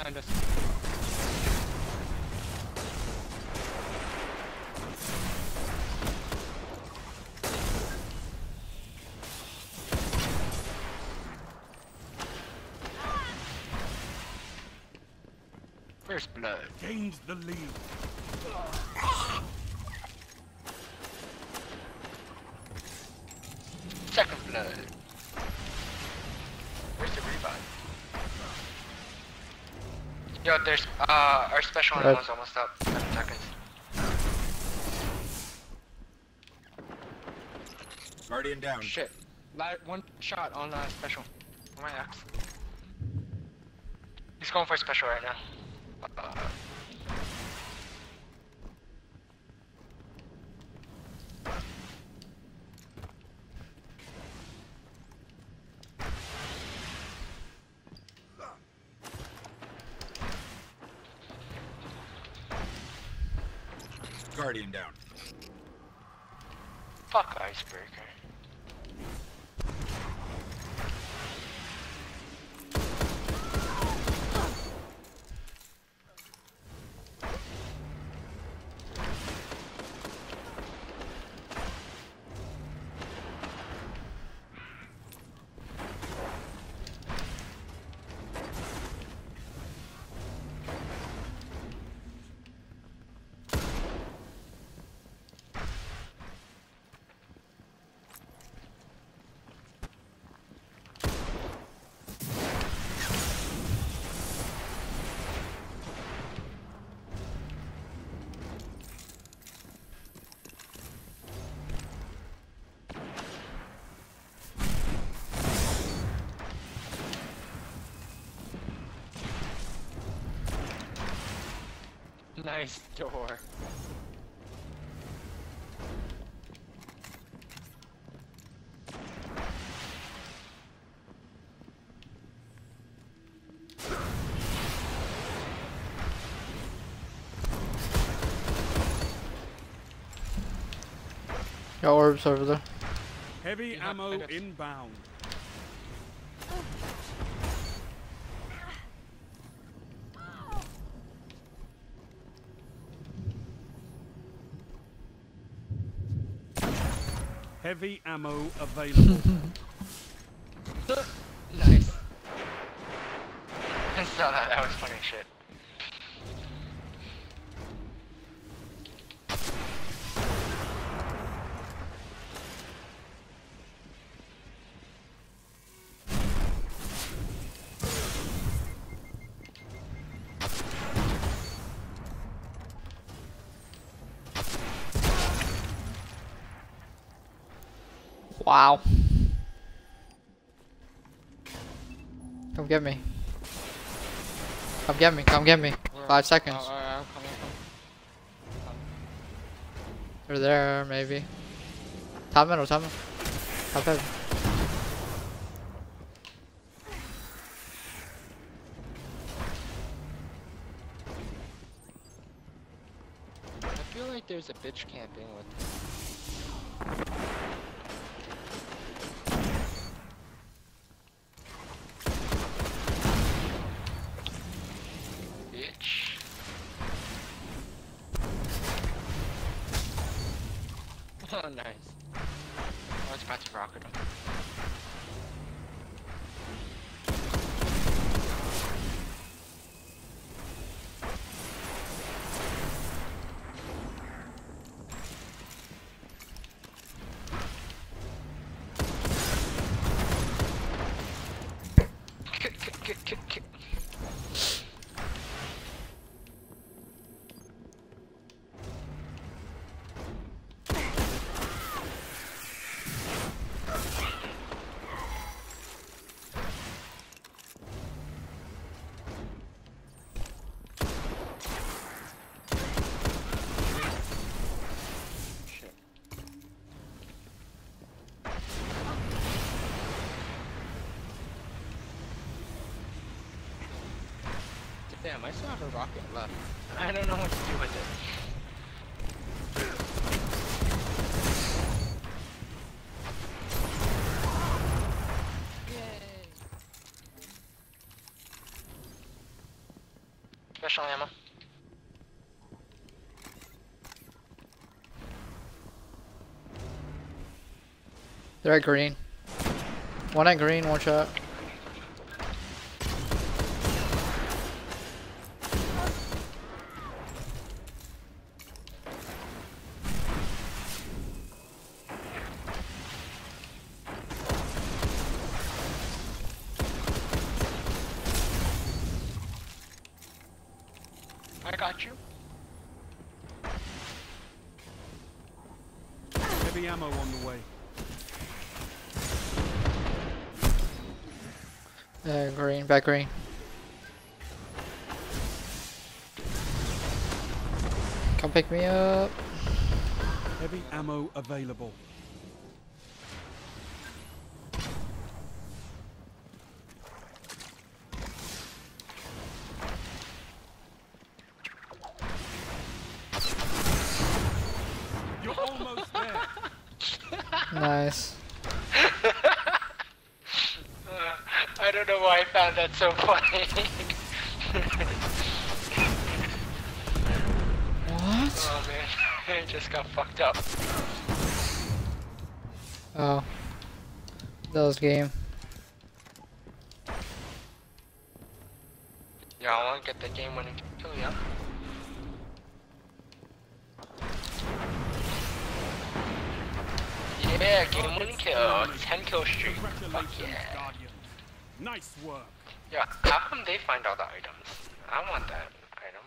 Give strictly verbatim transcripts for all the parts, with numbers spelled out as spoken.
behind us. First blood. Gains the lead. Second blood. Where's the revive? Yo, there's uh our special Right. anyone's almost up. Seven seconds. Guardian down. Shit. La one shot on uh, special. On my axe. He's going for special right now. Uh, Guardian down. fuck icebreaker. Nice door. Got orbs over there. Heavy Yeah, ammo I got- inbound. Heavy ammo available. Nice. I saw that. That was funny shit. Wow. Come get me. Come get me. Come get me. Where- Five seconds. Oh, alright, I'm coming, I'm coming. They're there, maybe. Top middle, top middle. Top heavy. I feel like there's a bitch camping with. Bitch. Oh, nice. Oh, it's about to rocket him. Kick, kick, kick, kick, kick. Shit. Damn, I still have a rocket left. I don't know what to do with it. Yay! special ammo. They're at green. One at green, one shot. I got you. Heavy ammo on the way. Uh, green, back green. Come pick me up. Heavy ammo available. You're almost there. Nice. uh, I don't know why I found that so funny. What? Oh man, I just got fucked up. Oh. That was game. Yeah, I want to get the game winning kill, yeah. Yeah, game winning kill, ten kill streak. Fuck yeah. Guardian. Nice work. Yeah, how come they find all the items? I want that item.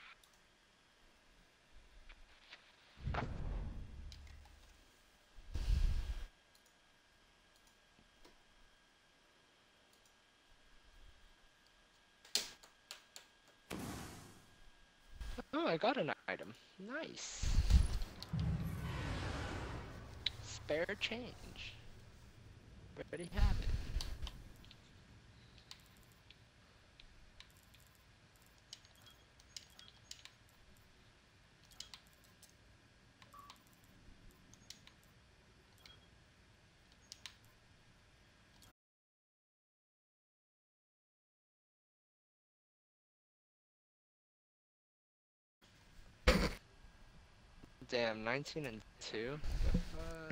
Oh, I got an item. Nice. Spare change. Already have it. Damn, nineteen and two. Uh,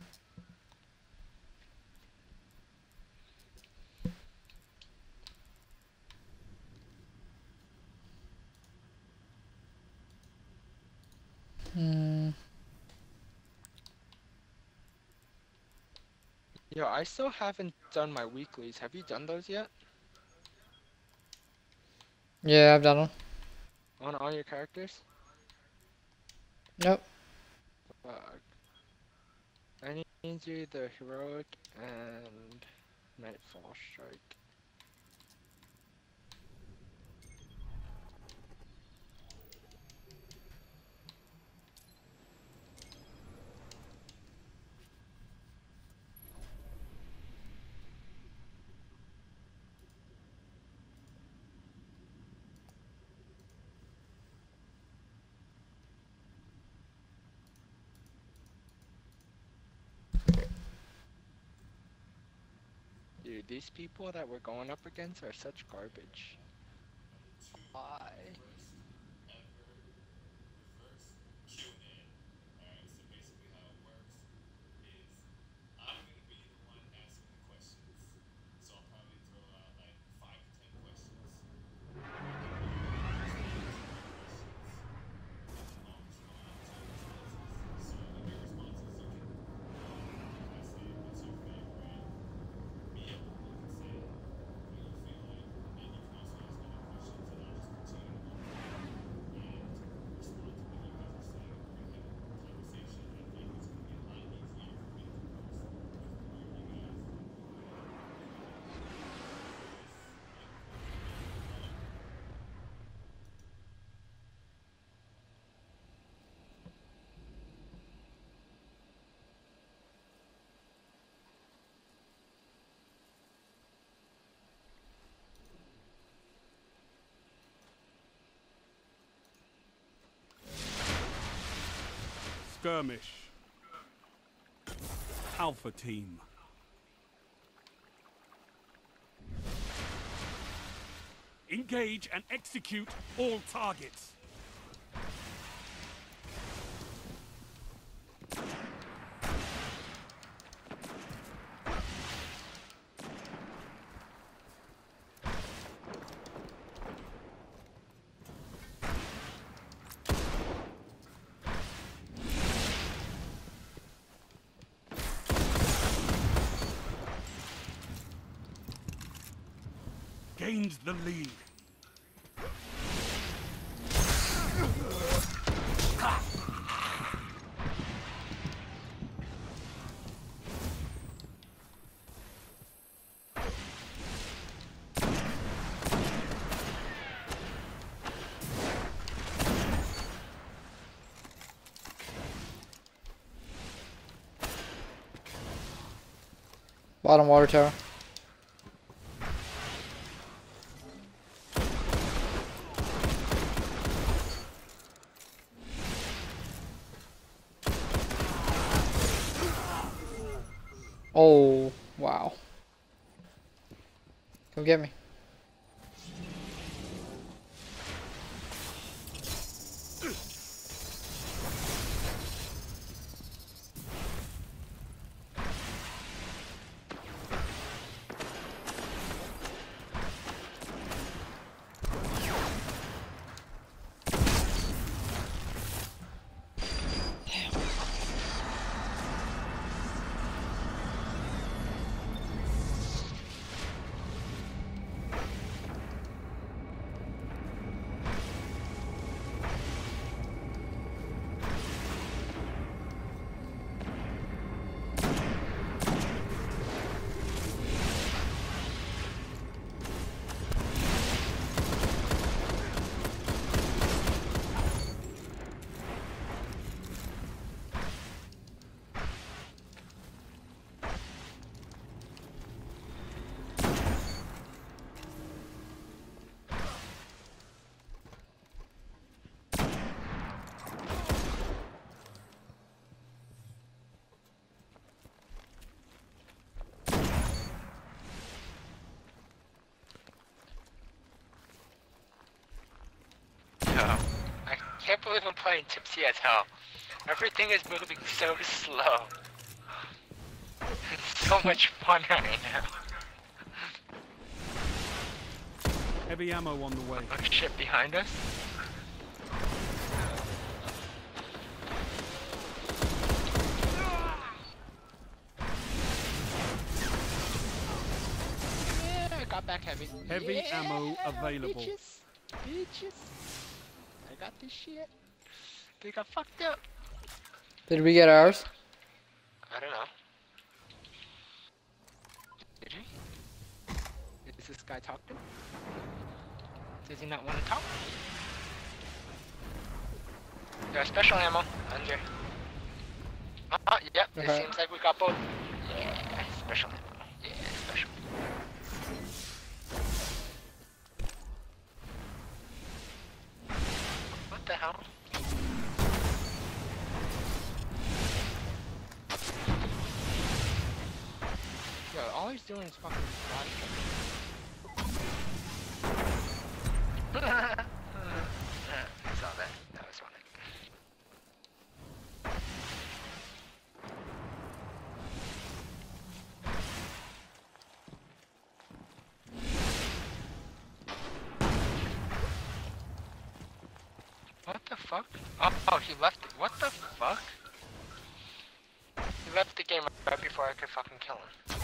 Hmm. Yo, I still haven't done my weeklies. Have you done those yet? Yeah, I've done them. On all your characters? Nope. Fuck. I need you the heroic and Nightfall Strike. Dude, these people that we're going up against are such garbage. Why? Skirmish. Alpha team. Engage and execute all targets. Gained the lead. Bottom water tower. Oh, wow. Come get me. I can't believe I'm playing tipsy as hell. Everything is moving so slow. It's so much fun right now. Heavy ammo on the way. Oh shit, behind us? Yeah, I got back heavy. Heavy Yeah, ammo available. Bitches, bitches. I got this shit. They got fucked up. Did we get ours? I don't know. Did he? Is this guy talking? Does he not want to talk? Got special ammo under. Uh, uh, yep, it Okay. seems like we got both. Yeah, special ammo. Yeah, special. What the hell? Yo, all he's doing is fucking body I saw that. That was funny. What the fuck? Oh, oh, he left it. What the fuck? He left the game right before I could fucking kill him.